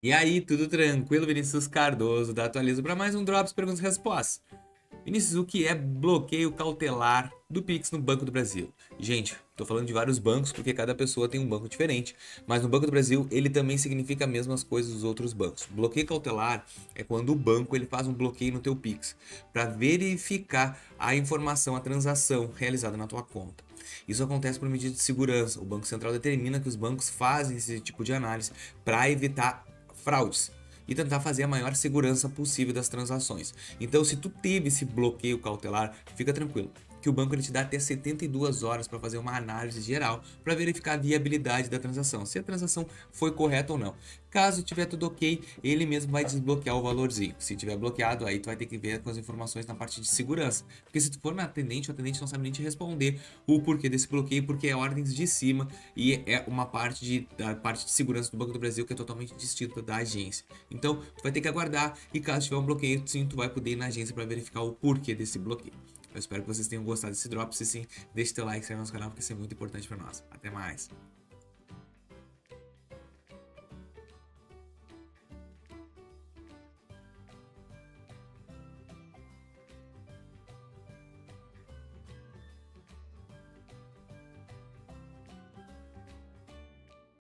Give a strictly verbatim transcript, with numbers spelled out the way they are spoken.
E aí, tudo tranquilo? Vinícius Cardoso, da Atualizo para mais um Drops Perguntas e Respostas. Vinícius, o que é bloqueio cautelar do Pix no Banco do Brasil? Gente, tô falando de vários bancos porque cada pessoa tem um banco diferente, mas no Banco do Brasil ele também significa as mesmas coisas dos outros bancos. Bloqueio cautelar é quando o banco ele faz um bloqueio no teu Pix para verificar a informação, a transação realizada na tua conta. Isso acontece por medida de segurança. O Banco Central determina que os bancos fazem esse tipo de análise para evitar fraudes e tentar fazer a maior segurança possível das transações. Então, se tu teve esse bloqueio cautelar, fica tranquilo, que o banco ele te dá até setenta e duas horas para fazer uma análise geral para verificar a viabilidade da transação, se a transação foi correta ou não. Caso tiver tudo ok, ele mesmo vai desbloquear o valorzinho. Se tiver bloqueado, aí tu vai ter que ver com as informações na parte de segurança. Porque se tu for na atendente, o atendente não sabe nem te responder o porquê desse bloqueio, porque é ordens de cima e é uma parte de, da parte de segurança do Banco do Brasil que é totalmente distinta da agência. Então, tu vai ter que aguardar e caso tiver um bloqueio, sim, tu vai poder ir na agência para verificar o porquê desse bloqueio. Eu espero que vocês tenham gostado desse drop. Se sim, deixe teu like, se inscreve no nosso canal porque isso é muito importante para nós. Até mais!